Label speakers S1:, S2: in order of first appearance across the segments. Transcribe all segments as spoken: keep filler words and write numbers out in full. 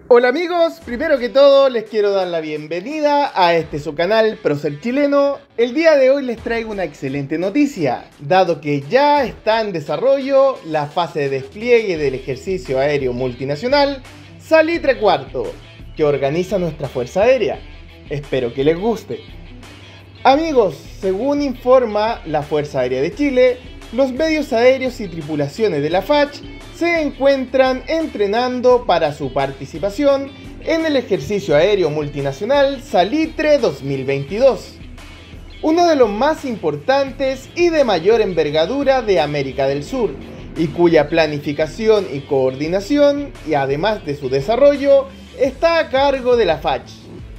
S1: Hola amigos, primero que todo les quiero dar la bienvenida a este su canal Procer Chileno. El día de hoy les traigo una excelente noticia, dado que ya está en desarrollo la fase de despliegue del ejercicio aéreo multinacional Salitre cuarto, que organiza nuestra Fuerza Aérea. Espero que les guste. Amigos, según informa la Fuerza Aérea de Chile, los medios aéreos y tripulaciones de la F A C se encuentran entrenando para su participación en el ejercicio aéreo multinacional Salitre dos mil veintidós, uno de los más importantes y de mayor envergadura de América del Sur, y cuya planificación y coordinación, y además de su desarrollo, está a cargo de la F A C.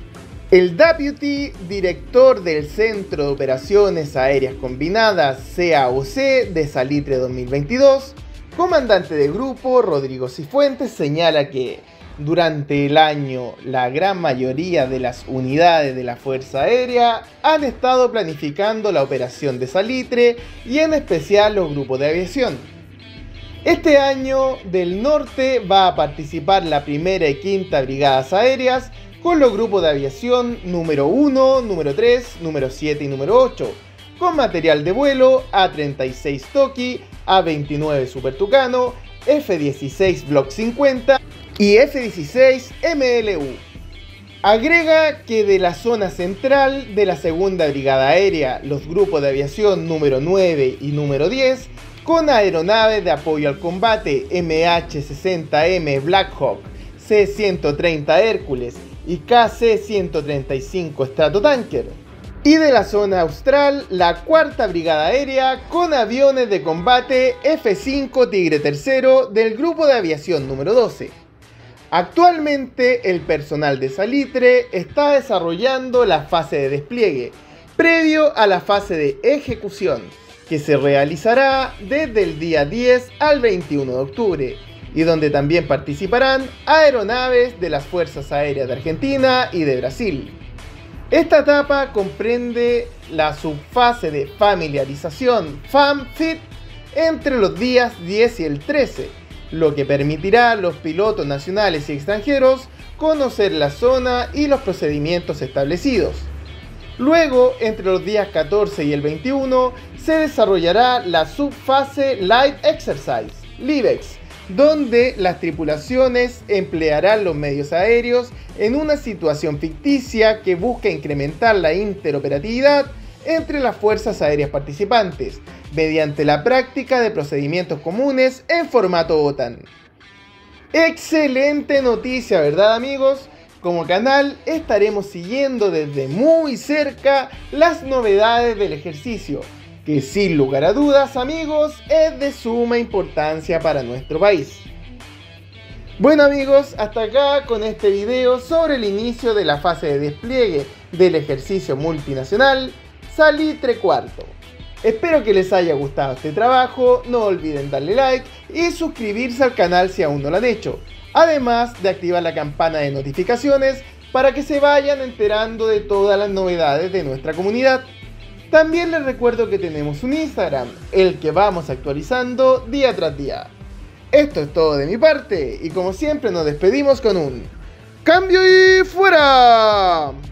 S1: El Deputy Director del Centro de Operaciones Aéreas Combinadas C A O C de Salitre dos mil veintidós, comandante de grupo Rodrigo Cifuentes, señala que durante el año la gran mayoría de las unidades de la Fuerza Aérea han estado planificando la operación de Salitre y en especial los grupos de aviación. Este año del norte va a participar la primera y quinta brigadas aéreas con los grupos de aviación número uno, número tres, número siete y número ocho, con material de vuelo A treinta y seis Toki, A veintinueve Super Tucano, F dieciséis Block cincuenta y F dieciséis M L U. Agrega que de la zona central de la segunda Brigada Aérea, los grupos de aviación número nueve y número diez, con aeronaves de apoyo al combate M H sesenta M Blackhawk, C ciento treinta Hércules y K C ciento treinta y cinco Stratotanker. Y de la zona austral, la cuarta Brigada Aérea con aviones de combate F cinco Tigre tercero del grupo de aviación número doce. Actualmente el personal de Salitre está desarrollando la fase de despliegue, previo a la fase de ejecución, que se realizará desde el día diez al veintiuno de octubre, y donde también participarán aeronaves de las Fuerzas Aéreas de Argentina y de Brasil. Esta etapa comprende la subfase de familiarización FAMFIT entre los días diez y el trece, lo que permitirá a los pilotos nacionales y extranjeros conocer la zona y los procedimientos establecidos. Luego, entre los días catorce y el veintiuno, se desarrollará la subfase Light Exercise, LIVEX, donde las tripulaciones emplearán los medios aéreos en una situación ficticia que busca incrementar la interoperatividad entre las fuerzas aéreas participantes, mediante la práctica de procedimientos comunes en formato OTAN. Excelente noticia, ¿verdad amigos? Como canal estaremos siguiendo desde muy cerca las novedades del ejercicio, que sin lugar a dudas amigos es de suma importancia para nuestro país. Bueno amigos, hasta acá con este video sobre el inicio de la fase de despliegue del ejercicio multinacional Salitre cuarto. Espero que les haya gustado este trabajo, no olviden darle like y suscribirse al canal si aún no lo han hecho, además de activar la campana de notificaciones para que se vayan enterando de todas las novedades de nuestra comunidad. También les recuerdo que tenemos un Instagram, el que vamos actualizando día tras día. Esto es todo de mi parte y como siempre nos despedimos con un ¡cambio y fuera!